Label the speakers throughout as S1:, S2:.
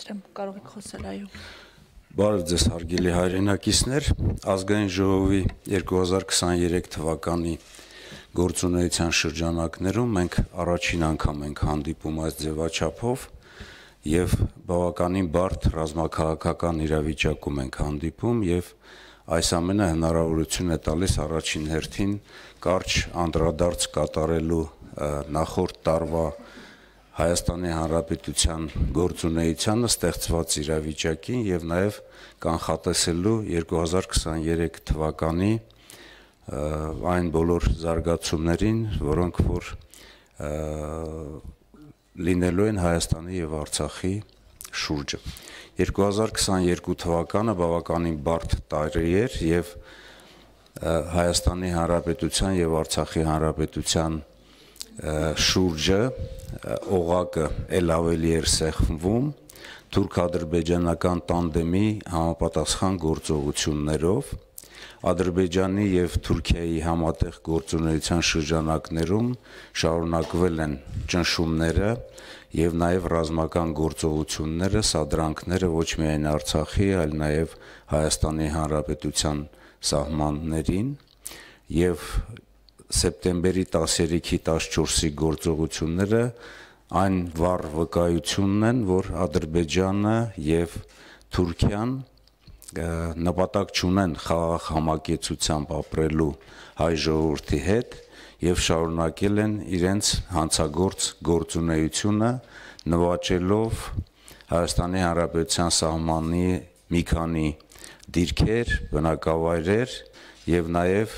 S1: եմ, կարող եք խոսել, այո։
S2: Բարև ձեզ հարգելի հայրենակիցներ, Ազգային ժողովի 2023 թվականի գործունեության շրջանակներում մենք առաջին անգամ ենք հանդիպում այս ձևաչափով եւ բավականին բարդ ռազմաքաղաքական իրավիճակում ենք հանդիպում եւ այս ամենը հնարավորություն է տալիս առաջին հերթին կարճ անդրադարձ կատարելու նախորդ տարվա Հայաստանի Հանրապետության գործունեությանը ստեղծված իրավիճակին եւ նաեւ կանխատեսելու 2023 թվականի այն բոլոր զարգացումներին, որոնք որ լինելու են Հայաստանի եւ Արցախի շուրջը 2022 թվականը բավականին բարդ տարի էր եւ Հայաստանի Հանրապետության եւ Արցախի Հանրապետության շուրջը օղակը ել ավելի էր սեղմվում թուրք-ադրբեջանական տանդեմի համապատասխան գործողություններով Ադրբեջանի եւ Թուրքիայի համատեղ գործունեության շրջանակներում շարունակվել են ճնշումները եւ նաեւ ռազմական գործողությունները, սադրանքները ոչ միայն Արցախի, այլ նաեւ Հայաստանի Հանրապետության սահմաններին եւ սեպտեմբերի 13-ի 14-ի գործողությունները այն վառ վկայությունն են, որ Ադրբեջանը եւ Թուրքիան նպատակ չունեն խաղաղ համակեցությամբ ապրելու հայ ժողովրդի հետ եւ շարունակել են իրենց հանցագործ գործունեությունը նվաճելով Հայաստանի Հանրապետության սահմանի մի քանի դիրքեր, բնակավայրեր եւ նաեւ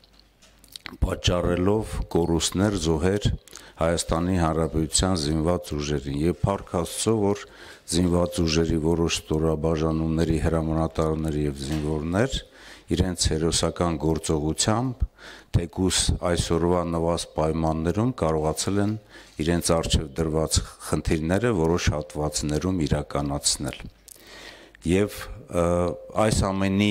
S2: պատճառելով կորուստներ, զոհեր Հայաստանի Հանրապետության զինված ուժերին եւ փառք Աստծո, որ զինված ուժերի որոշ ստորաբաժանումների հրամանատարներ եւ զինվորներ իրենց հերոսական գործողությամբ թեկուս այսօրվա նվազ պայմաններում կարողացել են իրենց արժեվ դրված խնդիրները որոշ հատվածներում իրականացնել եւ այս ամենի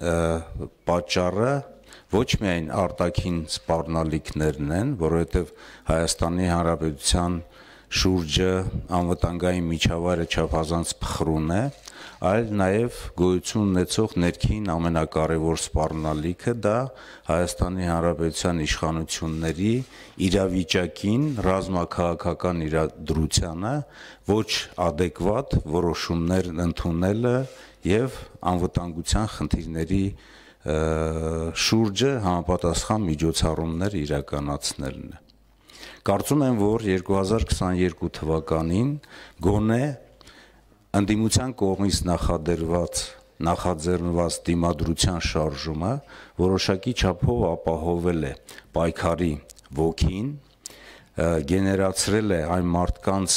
S2: պատճառը ոչ միայն արտաքին սպառնալիքներն են, որովհետև Հայաստանի Հանրապետության շուրջը անվտանգային միջավայրը չափազանց փխրուն է, այլ նաև գոյություն ունեցող ներքին ամենակարևոր սպառնալիքը դա Հայաստանի Հանրապետության իշխանությունների իրավիճակին, ռազմաքաղաքական իրադրությանը ոչ ադեկվատ որոշումներ ընդունելը եւ անվտանգության խնդիրների շուրջը համապատասխան միջոցառումներ իրականացնելն է։ Կարծում եմ, որ 2022 թվականին գոնե ընդդիմության կողմից նախաձեռնված դիմադրության շարժումը որոշակի չափով ապահովել է պայքարի ոգին, գեներացրել է այն մարդկանց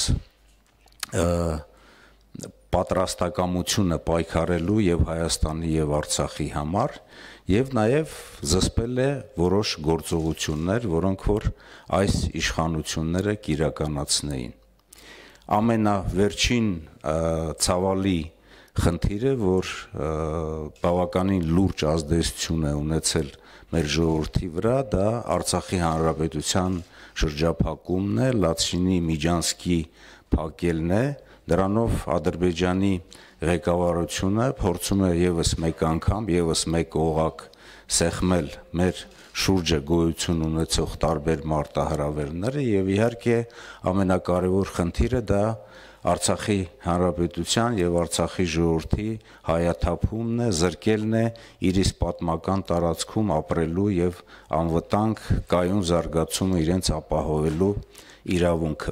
S2: պատրաստակամությունը պայքարելու եւ Հայաստանի եւ Արցախի համար եւ նաեւ զսպել է որոշ գործողություններ, որոնք որ այս իշխանությունները կիրականացնեին։ Ամենավերջին ցավալի խնդիրը, որ բավականին լուրջ ազդեցություն է ունեցել մեր ժողովրդի վրա, դա Արցախի Հանրապետության շրջափակումն է, Լաչինի Միջանսկի փակելն է, դրանով Ադրբեջանի ղեկավարությունը փորձում է եւս մեկ անգամ, եւս մեկ օղակ սեղմել մեր շուրջը գոյություն ունեցող տարբեր մարտահրավերները եւ իհարկե ամենակարևոր խնդիրը դա Արցախի Հանրապետության եւ Արցախի ժողովրդի հայաթափումն է, զրկելն է իր իսկ պատմական տարածքում ապրելու եւ անվտանգ կայուն զարգացումը իրենց ապահովելու իրավունքը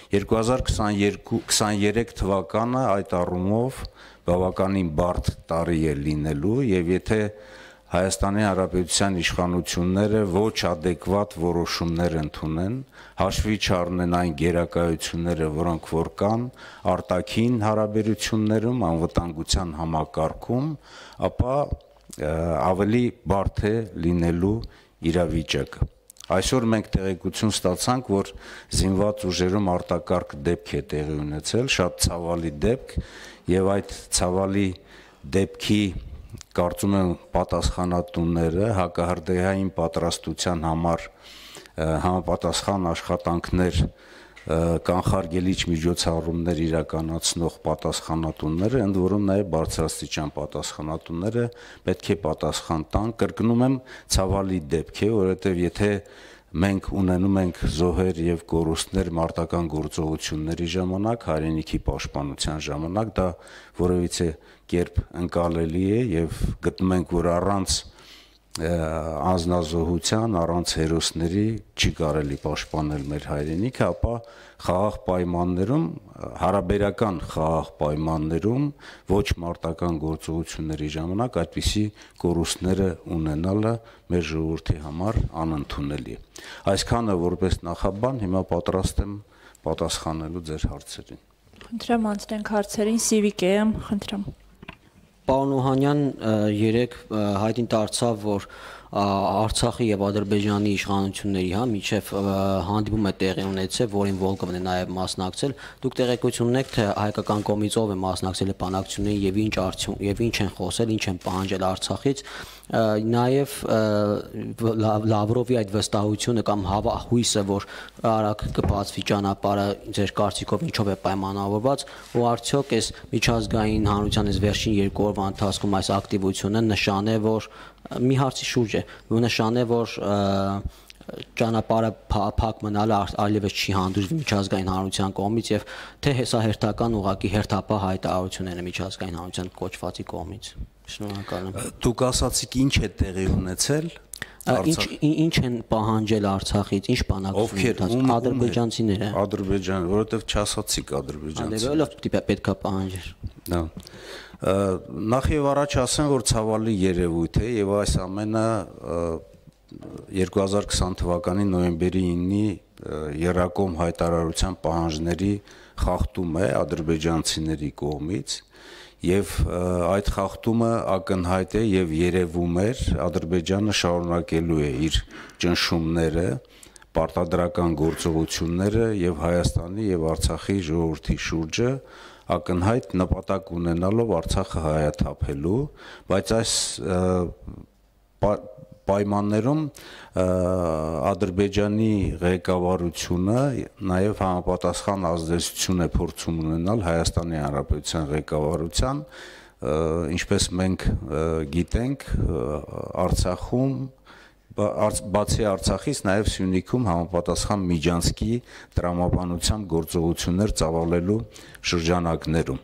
S2: 2023 թվականը այդ առումով բավականին բարդ տարի է լինելու եւ եթե Հայաստանի Հանրապետության իշխանությունները ոչ ադեկվատ որոշումներ ընդունեն, հաշվի չառնեն այն գերակայությունները, որոնք որ կան արտաքին հարաբերություններում, անվտանգության համակարգում, ապա ավելի բարդ է լինելու իրավիճակը։ Այսօր մենք տեղեկություն ստացանք, որ զինված ուժերում արտակարգ դեպք է տեղի ունեցել, շատ ցավալի դեպք, եւ այդ ցավալի դեպքի կարծում եմ պատասխանատուները հակահրդեհային պատրաստության համար համապատասխան աշխատանքներ կանխարգելիչ միջոցառումներ իրականացնող պատասխանատուները, ընդ որում նաև բարձրաստիճան պատասխանատուները պետք է պատասխան տան։ Կրկնում եմ, ցավալի դեպք է, որովհետև եթե մենք ունենում ենք զոհեր եւ կորուստներ մարտական գործողությունների ժամանակ, հայրենիքի պաշտպանության ժամանակ, դա որևիցե կերպ ընկալելի է եւ գտնում ենք, որ առանց անձնազոհության, առանց հերոսների չի կարելի պաշտպանել մեր հայրենիքը, ապա խաղաղ պայմաններում, հարաբերական խաղաղ պայմաններում ոչ մարտական գործողությունների ժամանակ այդպիսի կորուստները ունենալը մեր ժողովրդի համար անընդունելի է։ Այսքանը որպես նախաբան, հիմա պատրաստ եմ պատասխանելու ձեր հարցերին։
S1: Խնդրեմ անցնենք հարցերին, Civic-ը, խնդրեմ։
S3: Պարոն Օհանյան, երեք հայտնի դարձավ, որ Արցախի եւ Ադրբեջանի իշխանությունների միջև հանդիպում է տեղի ունեցել, որին Վոլկովն է նաեւ մասնակցել։ Դուք տեղեկություն ունեք, թե հայկական կողմից ով է մասնակցել բանակցություններին եւ ինչ արդյունք եւ ինչ են խոսել, ինչ են պահանջել Արցախից։ Նաեւ Լավրովի այդ վստահությունը կամ հույսը, որ արագ կբացվի ճանապարհը, ձեր կարծիքով ինչով է պայմանավորված, ու արդյոք այս միջազգային հանրության այս վերջին 2 օրվա ընթացքում այս ակտիվությունը նշան է, որ մի հարցի շուրջ է, նշան է, որ ճանապարհը փակ մնալը այլևս չի հանդուրժվի միջազգային հանրության կողմից եւ թե սա հերթական ուղղակի հերթապահ հայտարարություններ են միջազգային հանրության կոչվածի կողմից։ Շնորհակալ եմ։
S2: Դուք ասացիք ինչ է տեղի ունեցել։
S3: Ինչ են պահանջել Արցախից, ինչ բանակցություն, ադրբեջանցիները։
S2: Ադրբեջան, որովհետև չասացիք ադրբեջանցի։
S3: Ալեվելով պետք է պահանջեր։
S2: Դա նախ եւ առաջ ասեմ, որ ցավալի երևույթ է եւ այս ամենը 2020 թվականի նոյեմբերի 9-ի Երակոմ հայտարարության պահանջների խախտում է ադրբեջանցիների կողմից եւ այդ խախտումը ակնհայտ է եւ երևում էր Ադրբեջանը շարունակելու է իր ճնշումները, պարտադրական գործողությունները եւ Հայաստանի եւ Արցախի ժողովրդի շուրջը ակնհայտ նպատակ ունենալով Արցախը հայաթափելու, բայց այս պայմաններում Ադրբեջանի ղեկավարությունը նաև համապատասխան ազդեցություն է փորձում ունենալ Հայաստանի Հանրապետության ղեկավարության, ինչպես մենք գիտենք, Արցախում բացի Արցախից նաև Սյունիքում համապատասխան Միջանցքի տրամաբանությամբ գործողություններ ծավալելու շրջանակներում։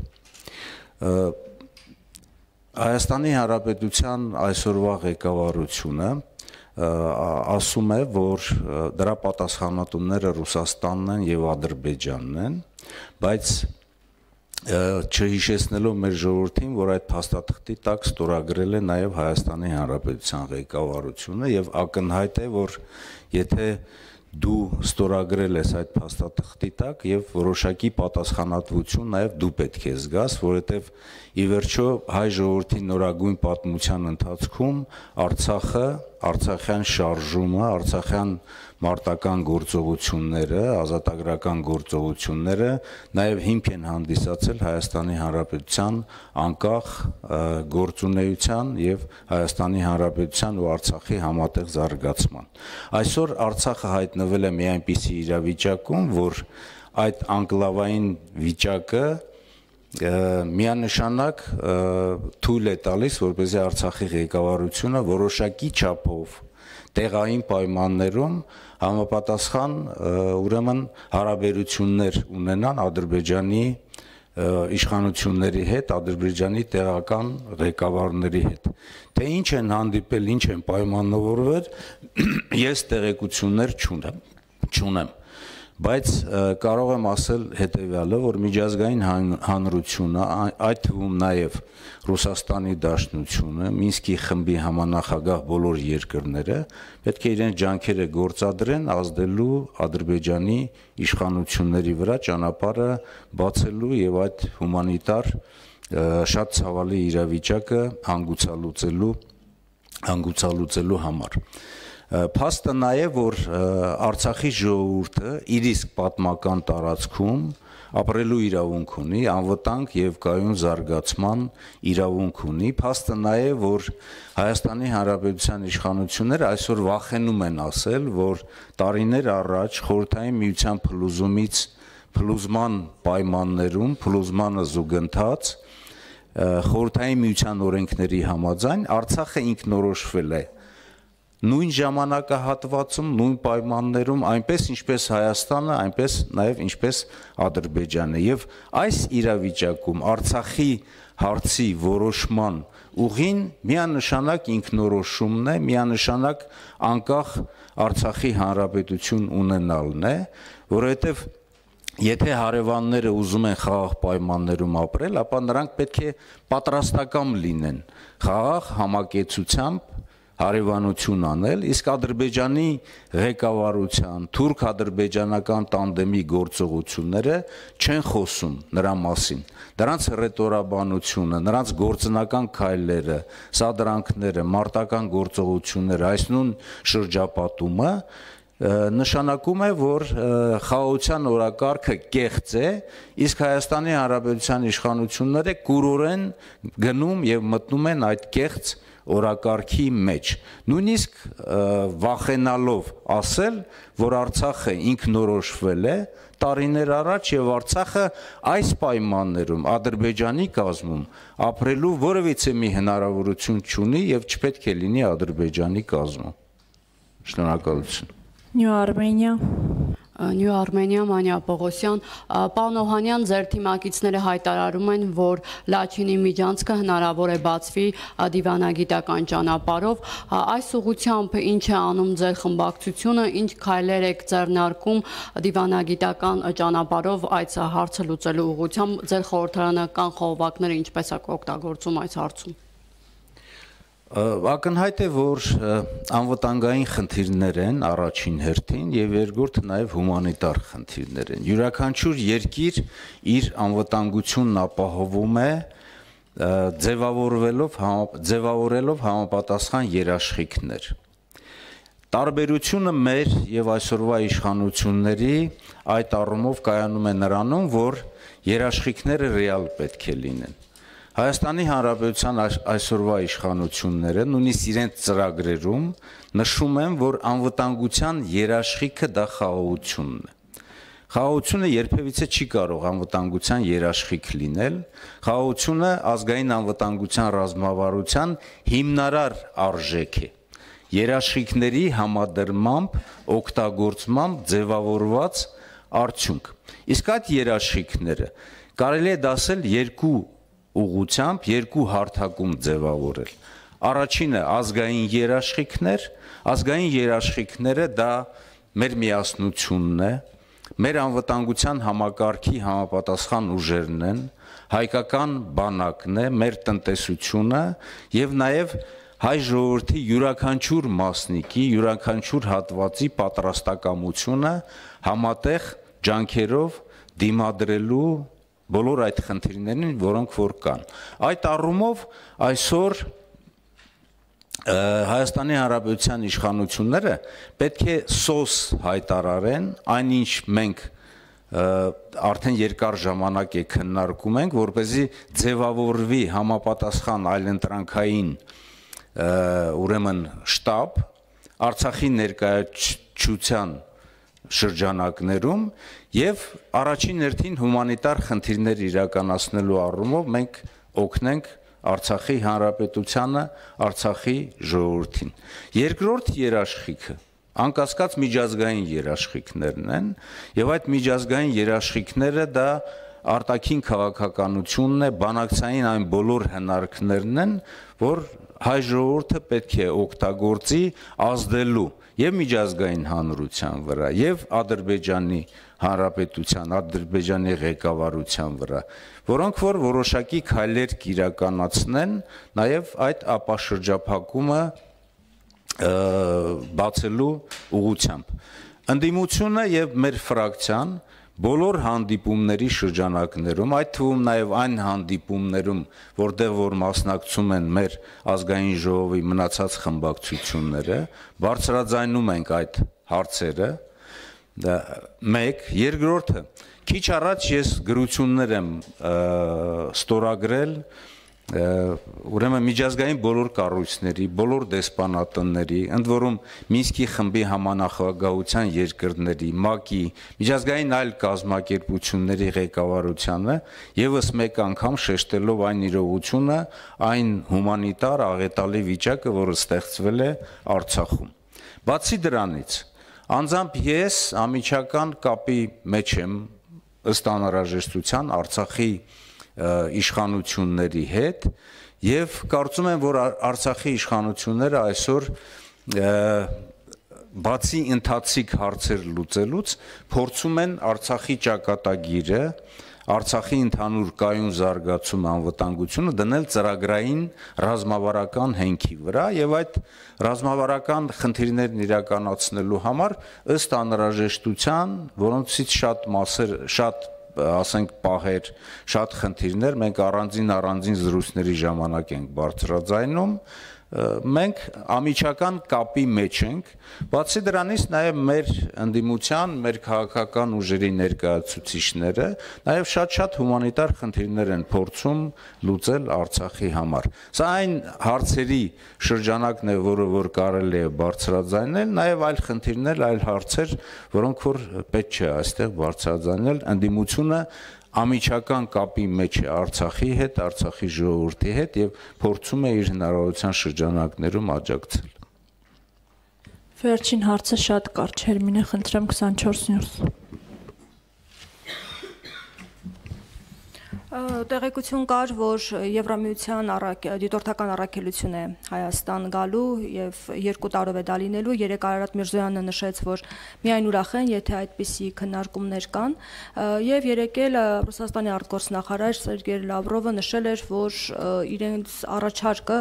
S2: Հայաստանի Հանրապետության այսօրվա ղեկավարությունը ասում է, որ դրա պատասխանատուները Ռուսաստանն են եւ Ադրբեջանն են, բայց չհիշեցնելով մեր ժողովրդին, որ այդ փաստաթղթի տակ ստորագրել է նաև Հայաստանի Հանրապետության ղեկավարությունը եւ ակնհայտ է, որ եթե դու ստորագրել ես այդ փաստաթղթի տակ եւ որոշակի պատասխանատվություն նաև դու պետք է զգաս, որովհետեւ ի վերջո հայ ժողովրդի նորագույն պատմության ընթացքում Արցախը, Արցախյան շարժումը, Արցախյան մարտական գործողությունները, ազատագրական գործողությունները նաև հիմք են հանդիսացել Հայաստանի Հանրապետության անկախ գործունեության եւ Հայաստանի Հանրապետության ու Արցախի համատեղ զարգացման։ Այսօր Արցախը հայտնվել է մի այնպիսի իրավիճակում, որ այդ անկլավային վիճակը միանշանակ թույլ է տալիս, որպեսզի Արցախի ղեկավարությունը որոշակի չափով տեղային պայմաններում համապատասխան ուրեմն հարաբերություններ ունենան Ադրբեջանի իշխանությունների հետ, Ադրբեջանի տեղական ղեկավարների հետ։ Թե ինչ են հանդիպել, ինչ են պայմանավորվել, ես տեղեկություններ չունեմ, բայց կարող եմ ասել հետևյալը, որ միջազգային հանրությունը, այդ թվում նաև Ռուսաստանի Դաշնությունը, Մինսկի խմբի համանախագահ բոլոր երկրները պետք է իրենց ջանքերը գործադրեն ազդելու Ադրբեջանի իշխանությունների վրա ճանապարհը բացելու եւ այդ հումանիտար շատ ցավալի իրավիճակը հանգուցալուծելու համար։ Փաստը նաև որ Արցախի ժողովուրդը իր իսկ պատմական տարածքում ապրելու իրավունք ունի, անվտանգ եւ կայուն զարգացման իրավունք ունի, փաստը նաև որ Հայաստանի Հանրապետության իշխանությունները այսօր վախենում են ասել, որ տարիներ առաջ Խորհրդային Միության փլուզման պայմաններում, փլուզմանը զուգընթաց Խորհրդային Միության օրենքների համաձայն Արցախը ինքնորոշվել է նույն ժամանակահատվածում, նույն պայմաններում, այնպես ինչպես Հայաստանը, այնպես նաև ինչպես Ադրբեջանը եւ այս իրավիճակում Արցախի հարցի որոշման ուղին միանշանակ ինքնորոշումն է, միանշանակ անկախ Արցախի հանրապետություն ունենալն է, որովհետեւ եթե հարևանները ուզում են խաղաղ պայմաններում ապրել, ապա նրանք պետք է պատրաստական լինեն խաղաղ համակեցությամբ հարևանություն անել, իսկ Ադրբեջանի ղեկավարության, թուրք-ադրբեջանական տանդեմի գործողությունները չեն խոսում նրա մասին։ Դրանց ռետորաբանությունը, նրանց գործնական քայլերը, սադրանքները, մարտական գործողությունները, այս նույն շրջապատումը նշանակում է, որ խաղաղության օրակարգը կեղծ է, իսկ Հայաստանի Հանրապետության իշխանությունները կուրորեն գնում եւ մտնում են այդ կեղծ օրակարգի մեջ, նույնիսկ վախենալով ասել, որ Արցախը ինքնորոշվել է տարիներ առաջ եւ Արցախը այս պայմաններում Ադրբեջանի կազմում ապրելու որևիցե մի հնարավորություն չունի եւ չպետք է լինի Ադրբեջանի կազմում։ Շնորհակալություն։
S1: Նյու Արմենիա
S4: Նյու Արմենիա Մանյա Պողոսյան, պարոն Օհանյան, ձեր թիմակիցները հայտարարում են, որ Լաչինի միջանցքը հնարավոր է բացվի դիվանագիտական ճանապարհով, այս ուղղությամբ ինչ է անում ձեր խմբակցությունը, ինչ քայլեր եք ձեռնարկում դիվանագիտական ճանապարհով այս հարցը լուծելու ուղղությամբ, ձեր խորհրդարանական խողովակները ինչպես եք օգտագործում այս հարցում։
S2: Ակնհայտ է, որ անվտանգային խնդիրներ են առաջին հերթին եւ երկրորդը նաեւ հումանիտար խնդիրներ են։ Յուրաքանչյուր երկիր իր անվտանգությունն ապահովում է ձևավորելով համապատասխան երաշխիքներ։ Տարբերությունը մեր եւ այսօրվա իշխանությունների այդ առումով կայանում է նրանում, որ երաշխիքները ռեալ պետք է լինեն։ Հայաստանի Հանրապետության այսօրվա իշխանությունները նույնիսկ իրենց ծրագրերում նշում են, որ անվտանգության երաշխիքը դա խաղաղությունն է։ Խաղաղությունը երբևիցե չի կարող անվտանգության երաշխիք լինել։ Խաղաղությունը ազգային անվտանգության ռազմավարության հիմնարար արժեք է։ Երաշխիքների համադրմամբ, օգտագործմամբ ձևավորված արդյունք։ Իսկ այդ երաշխիքները կարելի է դասել երկու ուղղությամբ, երկու հարթակում ձևավորել։ Առաջինը ազգային երաշխիքները դա մեր միասնությունն է, մեր անվտանգության համակարգի համապատասխան ուժերն են, հայկական բանակն է, մեր տնտեսությունը եւ նաեւ հայ ժողովրդի յուրաքանչյուր մասնիկի, յուրաքանչյուր հատվածի պատրաստակամությունը համատեղ ջանքերով դիմադրելու բոլոր այդ խնդիրներին, որոնք որ կան։ Այդ առումով այսօր Հայաստանի Հանրապետության իշխանությունները պետք է սոս հայտարարեն, այնինչ մենք արդեն երկար ժամանակ է քննարկում ենք, որպեսզի ձևավորվի համապատասխան այլընտրանքային ուրեմն շտաբ Արցախի ներկայացության շրջանակներում եւ առաջին հերթին հումանիտար խնդիրներ իրականացնելու առումով մենք օգնենք Արցախի Հանրապետությանը, Արցախի ժողովրդին։ Երկրորդ երաշխիքը անկասկած միջազգային երաշխիքներն են եւ այդ միջազգային երաշխիքները դա արտաքին քաղաքականությունն է, բանակցային այն բոլոր հնարքներն են, որ հայ ժողովուրդը պետք է օգտագործի ազդելու եւ միջազգային հանրության վրա եւ Ադրբեջանի Հանրապետության, Ադրբեջանի ղեկավարության վրա, որոնք որ որոշակի քայլեր կիրականացնեն նաեւ այդ ապաշրջափակումը բացելու ուղղությամբ։ Ընդդիմությունը եւ մեր ֆրակցիան բոլոր հանդիպումների շրջանակներում, այդ թվում նաև այն հանդիպումներում, որտեղ որ մասնակցում են մեր ազգային ժողովի մնացած խմբակցությունները, բարձրաձայնում ենք այդ հարցերը, մեկ, երկրորդը, քիչ առաջ ես գրություններ եմ ստորագրել ուրեմն միջազգային բոլոր կառույցների, բոլոր դեսպանատների, ընդ որում Մինսկի խմբի համանախագահության երկրների, ՄԱԿ-ի, միջազգային այլ կազմակերպությունների ղեկավարությանը եւս մեկ անգամ շեշտելով այն իրողությունը, այն հումանիտար աղետալի վիճակը, որը ստեղծվել է Արցախում։ Բացի դրանից, անձամբ ես ամիջական կապի մեջ եմ ըստ անհրաժեշտության Արցախի իշխանությունների հետ եւ կարծում եմ, որ Արցախի իշխանությունները այսօր բացի ընթացիկ հարցեր լուծելուց փորձում են Արցախի ճակատագիրը, Արցախի ընդհանուր կայուն զարգացումը, անվտանգությունը դնել ծրագրային ռազմավարական հենքի վրա եւ այդ ռազմավարական խնդիրներն իրականացնելու համար ըստ անհրաժեշտության, որոնցից շատ ասենք պահեր, շատ խնդիրներ, մենք առանձին զրույցների ժամանակ ենք բարձրաձայնում, մենք ամիջական կապի մեջ ենք, բացի դրանից նաև մեր ընդդիմության, մեր քաղաքական ուժերի ներկայացուցիչները նաև շատ հումանիտար խնդիրներ են փորձում լուծել Արցախի համար։ Սա այն հարցերի շրջանակն է, որը որ կարելի է բարձրաձայնել, նաև այլ խնդիրներ, այլ հարցեր, որոնք որ պետք չէ այստեղ բարձրաձայնել, ընդդիմությունը ամիջական կապի մեջ է Արցախի հետ, Արցախի ժողովրդի հետ եւ փորձում է իր հնարավորության շրջանակներում աջակցել։
S1: Վերջին հարցը շատ կարճ, Հերմինե, խնդրեմ 24 նյութ։
S5: Տեղեկություն կար, որ Եվրամիության դիտորդական առաքելություն է Հայաստան գալու եւ 2 տարով է դա լինելու։ Երեկ Արարատ Միրզոյանը նշեց, որ միայն ուրախ են, եթե այդպիսի քննարկումներ կան, եւ երեկ էլ Ռուսաստանի արտգործնախարար Սերգեյ Լավրովը նշել էր, որ իրենց առաջարկը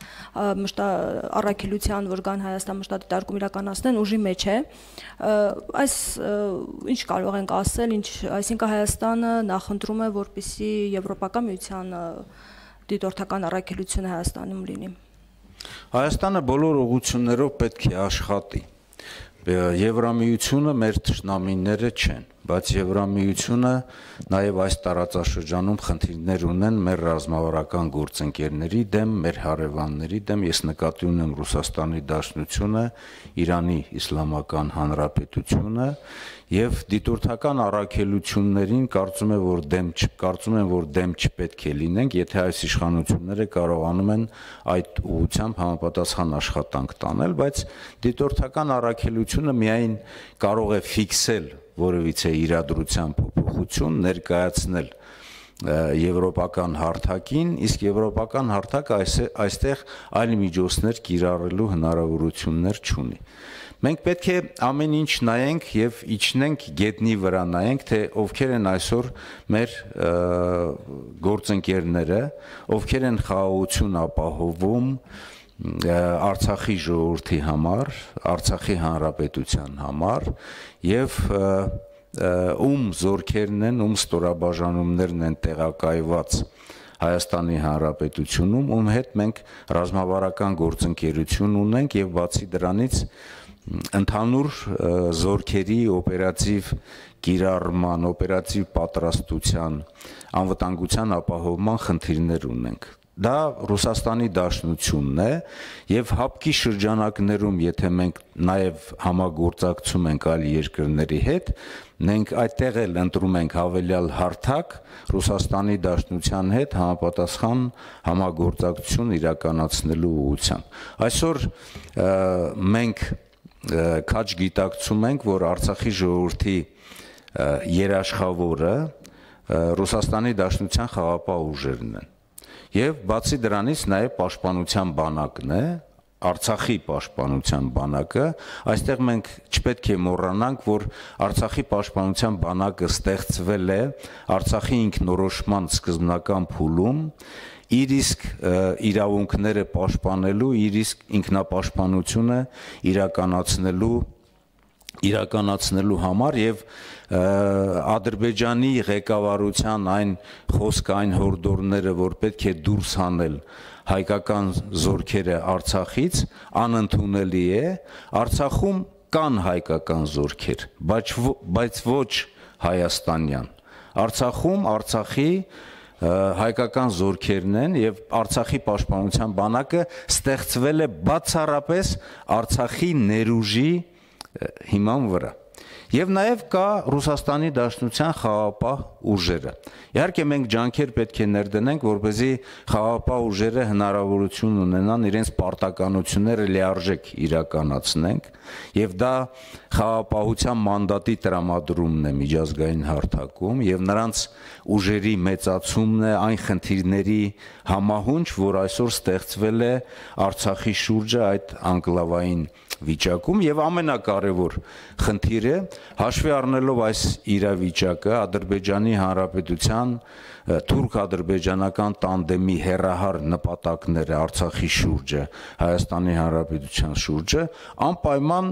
S5: առաքելության, որ գան Հայաստան մշտադիտարկում իրականացնեն, ուժի մեջ է։ Այս ինչ կարող ենք ասել, այսինքն Հայաստանը նախընտրում է, որպեսզի Եվրոպական միության դիտորդական առաքելությունը Հայաստանում լինի։
S2: Հայաստանը բոլոր ուղղություններով պետք է աշխատի։ Եվրամիությունը մեր թշնամիները չեն, բայց Եվրամիությունը նաև այս տարածաշրջանում խնդիրներ ունեն մեր ռազմավարական գործընկերների դեմ, մեր հարևանների դեմ, ես նկատի ունեմ Ռուսաստանի Դաշնությունը, Իրանի Իսլամական Հանրապետությունը եւ դիտորդական առաքելություններին կարծում եմ, որ դեմ չպետք է լինենք, եթե այս իշխանությունները կարողանում են այդ ուղղությամբ համապատասխան աշխատանք տանել, բայց դիտորդական առաքելությունը միայն կարող է ֆիքսել որևիցե իրադրության փոփոխություն, ներկայացնել եվրոպական հարթակին, իսկ եվրոպական հարթակը այստեղ այլ միջոցներ կիրառելու հնարավորություններ չունի։ Մենք պետք է ամեն ինչ նայենք եւ իջնենք գետնի վրա նայենք, թե ովքեր են այսօր մեր գործընկերները, ովքեր են խաղաղություն ապահովում Արցախի ժողովրդի համար, Արցախի հանրապետության համար եւ ում զորքերն են, ում ստորաբաժանումներն են տեղակայված Հայաստանի Հանրապետությունում, ում հետ մենք ռազմավարական գործընկերություն ունենք եւ բացի դրանից ընդհանուր զորքերի օպերատիվ կիրառման, օպերատիվ պատրաստության, անվտանգության ապահովման խնդիրներ ունենք։ Դա Ռուսաստանի Դաշնությունն է եւ հապկի շրջանակներում, եթե մենք նաեւ համագործակցում ենք այլ երկրների հետ, մենք այդտեղ էլ ընտրում ենք հավելյալ հարթակ Ռուսաստանի Դաշնության հետ համապատասխան համագործակցություն իրականացնելու ուղղությամբ։ Այսօր մենք քաջ գիտակցում ենք, որ Արցախի ժողովրդի երաշխավորը Ռուսաստանի Դաշնության խաղաղապահ ուժերն են։ Եվ բացի դրանից նաև պաշտպանության բանակն է, Արցախի պաշտպանության բանակը, այստեղ մենք չպետք է մոռանանք, որ Արցախի պաշտպանության բանակը ստեղծվել է Արցախի ինքնորոշման սկզբնական փուլում, իր իսկ իրավունքները պաշտպանելու, իր իսկ ինքնապաշտպանությունը իրականացնելու իրականացնելու համար եւ Ադրբեջանի ղեկավարության այն խոսքը, այն հորդորները, որ պետք է դուրս հանել հայկական զորքերը Արցախից, անընդունելի է։ Արցախում կան հայկական զորքեր, բայց ոչ հայաստանյան։ Արցախում Արցախի հայկական զորքերն են եւ Արցախի պաշտպանության բանակը ստեղծվել է բացառապես Արցախի ներուժի հիման վրա։ Եվ նաև կա Ռուսաստանի Դաշնության խաղաղապահ ուժերը։ Իհարկե մենք ջանքեր պետք է ներդնենք, որպեսզի խաղաղապահ ուժերը հնարավորություն ունենան իրենց պարտականությունները լիարժեք իրականացնենք, եւ դա խաղաղապահության մանդատի տրամադրումն է միջազգային հարթակում եւ նրանց ուժերի մեծացումն է այն խնդիրների համահունչ, որ այսօր ստեղծվել է Արցախի շուրջը այդ անկլավային վիճակում եւ ամենակարևոր խնդիրը հաշվի առնելով այս իրավիճակը Ադրբեջանի Հանրապետության թուրք-ադրբեջանական տանդեմի հերահար նպատակները Արցախի շուրջը, Հայաստանի Հանրապետության շուրջը անպայման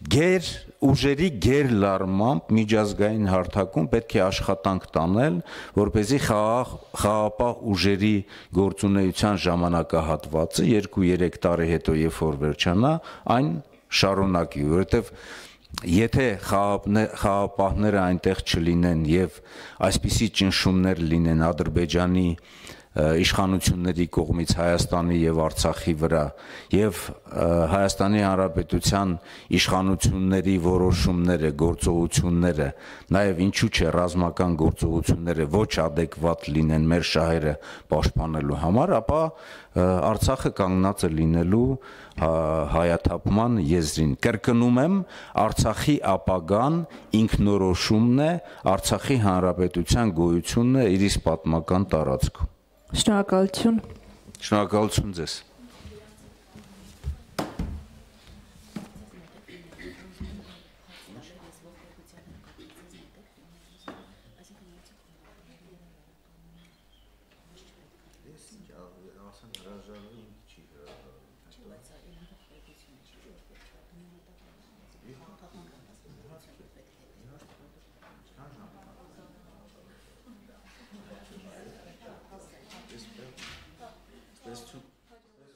S2: ուժերի գերլարմամբ միջազգային հարթակում պետք է աշխատանք տանել, որպեսզի խաղաղապահ ուժերի գործունեության ժամանակահատվածը 2-3 տարի հետո երբ որ վերջանա, այն շարունակի, որովհետև եթե խաղաղապահները այնտեղ չլինեն եւ այսպիսի ճնշումներ լինեն Ադրբեջանի իշխանությունների կողմից Հայաստանի եւ Արցախի վրա եւ Հայաստանի Հանրապետության իշխանությունների որոշումները, գործողությունները, նաեւ ինչու՞ չէ ռազմական գործողությունները ոչ adekvat լինեն մեր շահերը պաշտպանելու համար, ապա Արցախը կանգնած է լինելու հայաթափման եզրին։ Կրկնում եմ, Արցախի ապագան ինքնորոշումն է, Արցախի Հանրապետության գոյությունն է իր իսկ պատմական տարածքում։
S1: Շնորհակալություն։
S2: Շնորհակալություն ձեզ։